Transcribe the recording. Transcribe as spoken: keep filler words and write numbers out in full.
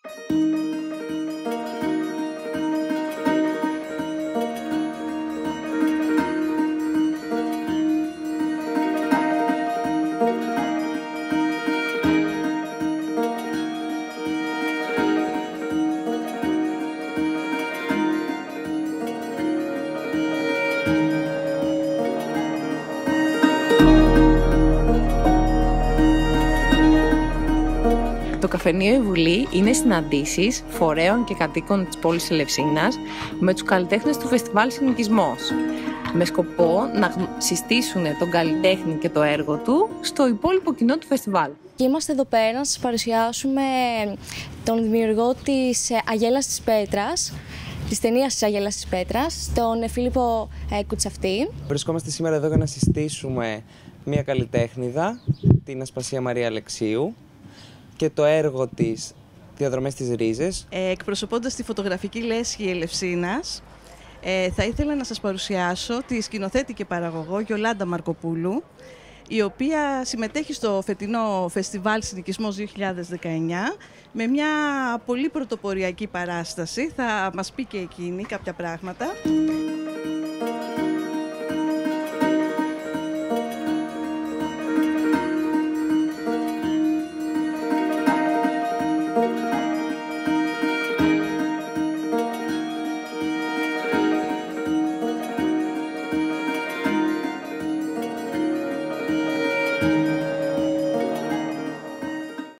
Το καφενείο Η Βουλή είναι συναντήσεις φορέων και κατοίκων της πόλης Ελευσίνας με τους καλλιτέχνες του φεστιβάλ Συνοικισμός, με σκοπό να συστήσουν τον καλλιτέχνη και το έργο του στο υπόλοιπο κοινό του φεστιβάλ. Και είμαστε εδώ πέρα να σας παρουσιάσουμε τον δημιουργό της Αγέλας της Πέτρας, της ταινίας της Αγέλας της Πέτρας, τον Φίλιππο Κουτσαυτή. Βρισκόμαστε σήμερα εδώ για να συστήσουμε μια καλλιτέχνηδα, την Ασπασία Μαρία Αλεξίου, και το έργο της «Διαδρομές της Ρίζες». Ε, εκπροσωπώντας τη φωτογραφική λέσχη Ελευσίνας, ε, θα ήθελα να σας παρουσιάσω τη σκηνοθέτη και παραγωγό Γιολάντα Μαρκοπούλου, η οποία συμμετέχει στο φετινό Φεστιβάλ Συνοικισμός δύο χιλιάδες δεκαεννιά με μια πολύ πρωτοποριακή παράσταση. Θα μας πει και εκείνη κάποια πράγματα.